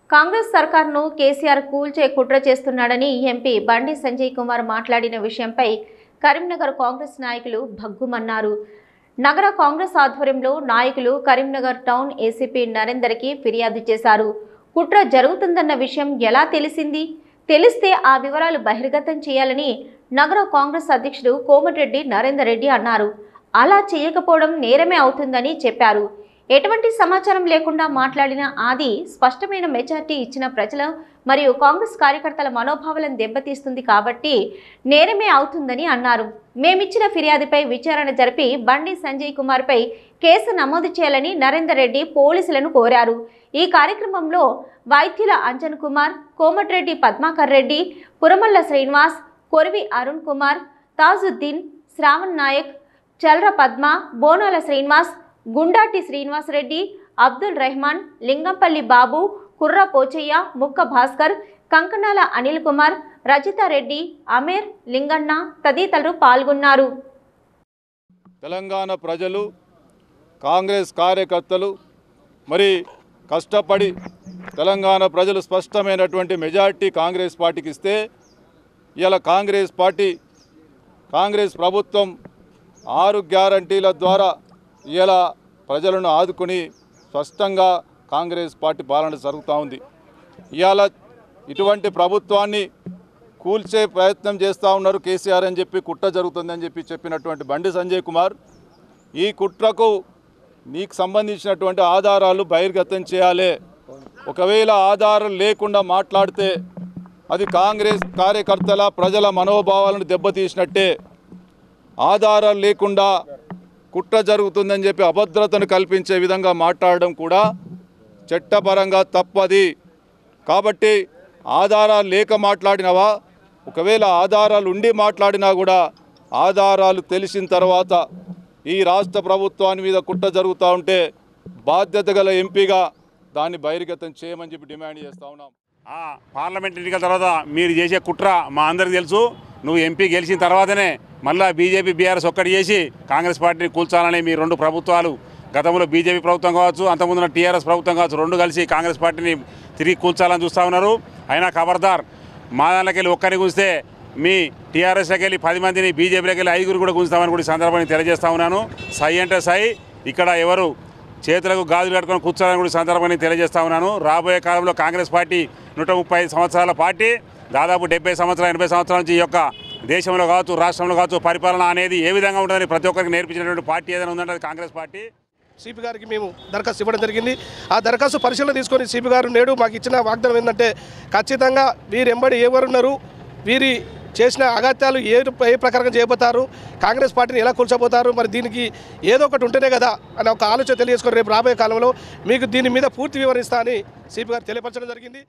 కాంగ్రెస్ సర్కార్ను కేసీఆర్ కూల్చే కుట్ర చేస్తున్నాడని ఎంపీ బండి సంజయ్ కుమార్ మాట్లాడిన విషయంపై కరీంనగర్ కాంగ్రెస్ నాయకులు భగ్గుమన్నారు. నగర కాంగ్రెస్ ఆధ్వర్యంలో నాయకులు కరీంనగర్ టౌన్ ఏసీపీ నరేందర్కి ఫిర్యాదు చేశారు. కుట్ర జరుగుతుందన్న విషయం ఎలా తెలిస్తే ఆ వివరాలు బహిర్గతం చేయాలని నగర కాంగ్రెస్ అధ్యక్షుడు కోమటిరెడ్డి నరేందర్ రెడ్డి అన్నారు. అలా చేయకపోవడం నేరమే అవుతుందని చెప్పారు. ఎటువంటి సమాచారం లేకుండా మాట్లాడిన ఆది స్పష్టమైన మెజార్టీ ఇచ్చిన ప్రజల మరియు కాంగ్రెస్ కార్యకర్తల మనోభావాలను దెబ్బతీస్తుంది కాబట్టి నేరమే అవుతుందని అన్నారు. మేమిచ్చిన ఫిర్యాదుపై విచారణ జరిపి బండి సంజయ్ కుమార్పై కేసు నమోదు చేయాలని నరేందర్ రెడ్డి పోలీసులను కోరారు. ఈ కార్యక్రమంలో వైద్యుల అంజన్ కుమార్, కోమటిరెడ్డి పద్మాకర్ రెడ్డి, పురమల్ల శ్రీనివాస్, కొరివి అరుణ్ కుమార్, తాజుద్దీన్, శ్రావణ్ నాయక్, చల్ర పద్మ, బోనాల శ్రీనివాస్, గుండాటి శ్రీనివాసరెడ్డి, అబ్దుల్ రెహమాన్, లింగంపల్లి బాబు, కుర్ర పోచయ్య, ముక్క భాస్కర్, కంకణాల అనిల్ కుమార్, రజితారెడ్డి, అమీర్, లింగన్న తదితరులు పాల్గొన్నారు. తెలంగాణ ప్రజలు, కాంగ్రెస్ కార్యకర్తలు మరి కష్టపడి తెలంగాణ ప్రజలు స్పష్టమైనటువంటి మెజార్టీ కాంగ్రెస్ పార్టీకి ఇస్తే ఇలా కాంగ్రెస్ ప్రభుత్వం 6 గ్యారంటీల ద్వారా ఇలా ప్రజలను ఆదుకుని స్పష్టంగా కాంగ్రెస్ పార్టీ పాలన జరుగుతూ ఉంది. ఇవాళ ఇటువంటి ప్రభుత్వాన్ని కూల్చే ప్రయత్నం చేస్తూ ఉన్నారు కేసీఆర్ అని చెప్పి, కుట్ర జరుగుతుందని చెప్పినటువంటి బండి సంజయ్ కుమార్, ఈ కుట్రకు నీకు సంబంధించినటువంటి ఆధారాలు బహిర్గతం చేయాలి. ఒకవేళ ఆధారాలు లేకుండా మాట్లాడితే అది కాంగ్రెస్ కార్యకర్తల ప్రజల మనోభావాలను దెబ్బతీసినట్టే. ఆధారాలు లేకుండా కుట్ర జరుగుతుందని చెప్పి అభద్రతను కల్పించే విధంగా మాట్లాడడం కూడా చట్టపరంగా తప్పది. కాబట్టి ఆధారాలు లేక మాట్లాడినవా, ఒకవేళ ఆధారాలు ఉండి మాట్లాడినా కూడా ఆధారాలు తెలిసిన తర్వాత ఈ రాష్ట్ర ప్రభుత్వాన్ని మీద కుట్ర జరుగుతూ ఉంటే బాధ్యత గల ఎంపీగా దాన్ని బహిర్గతం చేయమని చెప్పి డిమాండ్ చేస్తూ ఉన్నాం. పార్లమెంట్ ఎన్నికల తర్వాత మీరు చేసే కుట్ర మా అందరికి తెలుసు. నువ్వు ఎంపీ గెలిచిన తర్వాతనే మళ్ళీ బీజేపీ బీఆర్ఎస్ ఒక్కటి చేసి కాంగ్రెస్ పార్టీని కూల్చాలని మీ 2 ప్రభుత్వాలు, గతంలో బీజేపీ ప్రభుత్వం కావచ్చు, అంతకుముందున్న టీఆర్ఎస్ ప్రభుత్వం కావచ్చు, 2 కలిసి కాంగ్రెస్ పార్టీని తిరిగి కూల్చాలని చూస్తూ ఉన్నారు. అయినా ఖబర్దార్, మా దాంట్లోకి వెళ్ళి ఒక్కరిని గుంజితే మీ టీఆర్ఎస్లోకి వెళ్ళి 10 మందిని, బీజేపీలోకి వెళ్ళి 5 కూడా గుంజుతామని కూడా సందర్భాన్ని తెలియజేస్తా ఉన్నాను. సై అంటే సై, ఇక్కడ ఎవరు చేతులకు గాజులు కట్టుకొని కూర్చోాలని కూడా సందర్భాన్ని తెలియజేస్తా ఉన్నాను. రాబోయే కాలంలో కాంగ్రెస్ పార్టీ 135 సంవత్సరాల పార్టీ, దాదాపు 70 సంవత్సరాలు 80 సంవత్సరాల నుంచి ఈ యొక్క దేశంలో కావచ్చు, రాష్ట్రంలో కావచ్చు, పరిపాలన అనేది ఏ విధంగా ఉంటుందని ప్రతి ఒక్కరికి నేర్పించినటువంటి పార్టీ ఏదైనా ఉందంటే అది కాంగ్రెస్ పార్టీ. సిపి గారికి మేము దరఖాస్తు ఇవ్వడం జరిగింది. ఆ దరఖాస్తు పరిశీలన తీసుకొని సిపి గారు నేడు మాకు ఇచ్చిన వాగ్దానం ఏంటంటే, ఖచ్చితంగా వీరెంబడి ఎవరున్నారు, వీరి చేసిన అగత్యాలు ఏ ప్రకారంగా చేయబోతారు, కాంగ్రెస్ పార్టీని ఎలా కూల్చబోతారు, మరి దీనికి ఏదో ఒకటి ఉంటేనే కదా అని ఒక ఆలోచన తెలియజేసుకొని రేపు రాబోయే కాలంలో మీకు దీని మీద పూర్తి వివరిస్తా అని సిపి గారు తెలియపరచడం జరిగింది.